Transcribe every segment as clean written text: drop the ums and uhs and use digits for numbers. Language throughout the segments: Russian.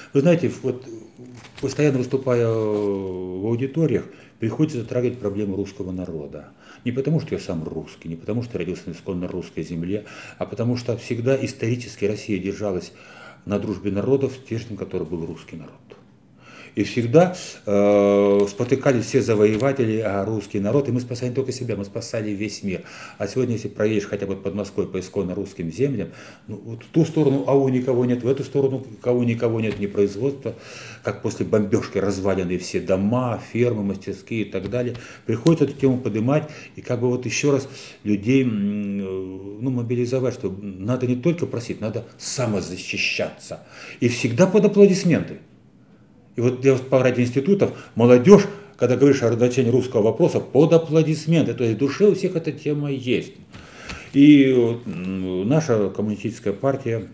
Вы знаете, вот постоянно выступая в аудиториях, приходится затрагивать проблему русского народа. Не потому, что я сам русский, не потому, что родился на исконно русской земле, а потому что всегда исторически Россия держалась на дружбе народов, стержнем которой был русский народ. И всегда спотыкались все завоеватели, а русский народ, и мы спасали не только себя, мы спасали весь мир. А сегодня, если проедешь хотя бы под Москвой по исконно русским землям, ну, вот в ту сторону АУ никого нет, в эту сторону АУ никого нет, ни производства, как после бомбежки развалены все дома, фермы, мастерские и так далее. Приходится эту тему поднимать и как бы вот еще раз людей ну, мобилизовать, что надо не только просить, надо самозащищаться. И всегда под аплодисменты. И вот я по ряду институтов, молодежь, когда говоришь о значении русского вопроса, под аплодисменты, то есть в душе у всех эта тема есть. И наша коммунистическая партия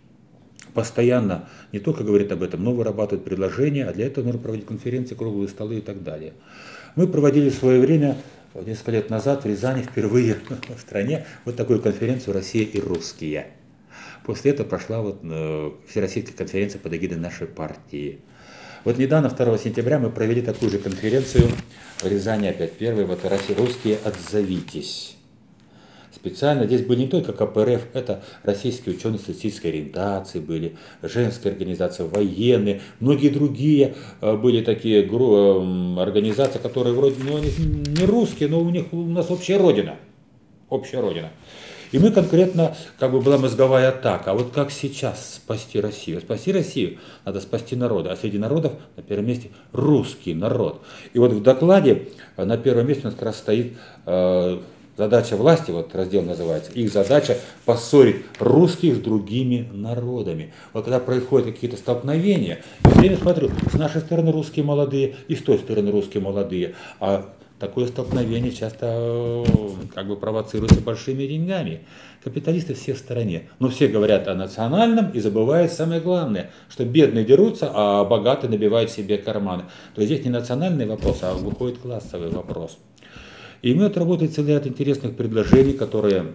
постоянно не только говорит об этом, но вырабатывает предложения, а для этого нужно проводить конференции, круглые столы и так далее. Мы проводили в свое время, несколько лет назад в Рязани впервые в стране вот такую конференцию «Россия и русские». После этого прошла вот Всероссийская конференция под эгидой нашей партии. Вот недавно, 2 сентября, мы провели такую же конференцию в Рязани, опять первый, вот «Россия, русские, отзовитесь». Специально здесь были не только КПРФ, это российские ученые статистической ориентации были, женская организация, военные, многие другие были такие организации, которые вроде ну, они не русские, но у нас общая родина. Общая родина. И мы конкретно, как бы была мозговая атака, а вот как сейчас спасти Россию? Спасти Россию надо спасти народа, а среди народов на первом месте русский народ. И вот в докладе на первом месте у нас как раз стоит задача власти, вот раздел называется, их задача поссорить русских с другими народами. Вот когда происходят какие-то столкновения, я все время смотрю, с нашей стороны русские молодые и с той стороны русские молодые, а такое столкновение часто как бы провоцируется большими деньгами. Капиталисты все в стороне. Но все говорят о национальном и забывают самое главное, что бедные дерутся, а богатые набивают себе карманы. То есть здесь не национальный вопрос, а выходит классовый вопрос. И мы отработали целый ряд интересных предложений, которые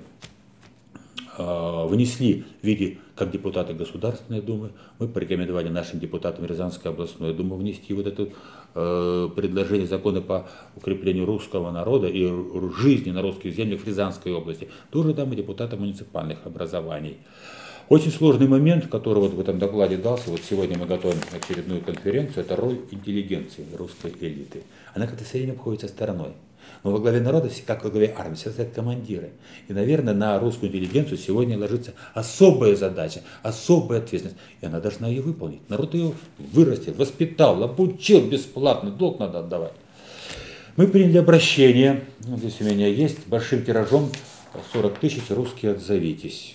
внесли в виде, как депутаты Государственной Думы, мы порекомендовали нашим депутатам Рязанской областной Думы внести вот это предложение закона по укреплению русского народа и жизни на русских землях в Рязанской области. Тоже там и депутатам муниципальных образований. Очень сложный момент, который вот в этом докладе дался, вот сегодня мы готовим очередную конференцию, это роль интеллигенции русской элиты. Она как-то все время обходится стороной. Но во главе народа, как во главе армии, всегда стоят командиры. И, наверное, на русскую интеллигенцию сегодня ложится особая задача, особая ответственность. И она должна ее выполнить. Народ ее вырастил, воспитал, обучил бесплатно, долг надо отдавать. Мы приняли обращение, здесь у меня есть, большим тиражом 40 тысяч, русские отзовитесь.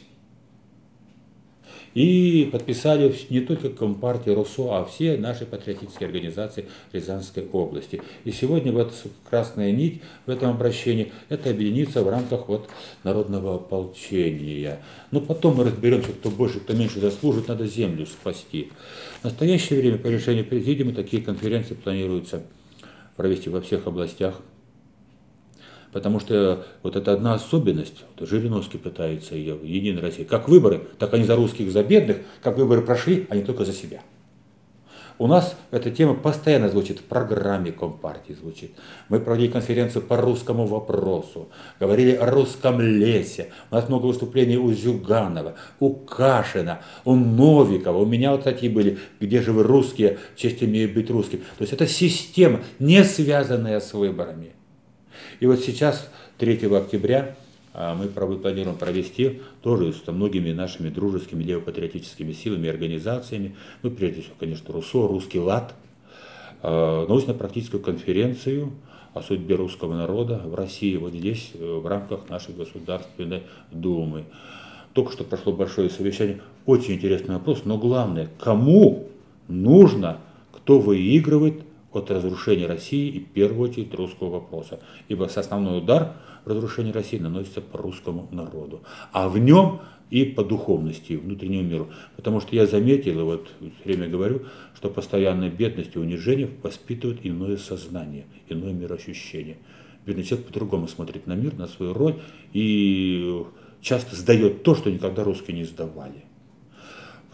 И подписали не только Компартия РУСО, а все наши патриотические организации Рязанской области. И сегодня вот красная нить в этом обращении – это объединиться в рамках вот народного ополчения. Но потом мы разберемся, кто больше, кто меньше заслужит, надо землю спасти. В настоящее время по решению президиума такие конференции планируется провести во всех областях. Потому что вот это одна особенность, вот Жириновский пытается ее, Единая Россия, как выборы, так они за русских, за бедных, как выборы прошли, они только за себя. У нас эта тема постоянно звучит, в программе Компартии звучит. Мы проводили конференцию по русскому вопросу, говорили о русском лесе. У нас много выступлений у Зюганова, у Кашина, у Новикова. У меня вот такие были, где же вы русские, честь имею быть русским. То есть это система, не связанная с выборами. И вот сейчас, 3 октября, мы планируем провести тоже с многими нашими дружескими левопатриотическими силами и организациями, ну, прежде всего, конечно, РУСО, Русский лад, научно-практическую конференцию о судьбе русского народа в России, вот здесь, в рамках нашей Государственной Думы. Только что прошло большое совещание, очень интересный вопрос, но главное, кому нужно, кто выигрывает от разрушения России и в первую очередь русского вопроса. Ибо основной удар разрушения России наносится по русскому народу. А в нем и по духовности, и внутреннему миру. Потому что я заметил, и вот все время говорю, что постоянная бедность и унижение воспитывают иное сознание, иное мироощущение. Бедный человек по-другому смотрит на мир, на свою роль и часто сдает то, что никогда русские не сдавали.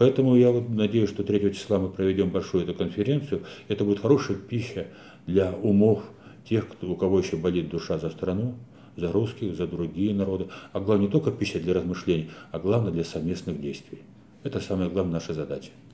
Поэтому я вот надеюсь, что 3 числа мы проведем большую эту конференцию. Это будет хорошая пища для умов тех, у кого еще болит душа за страну, за русских, за другие народы. А главное, не только пища для размышлений, а главное для совместных действий. Это самая главная наша задача.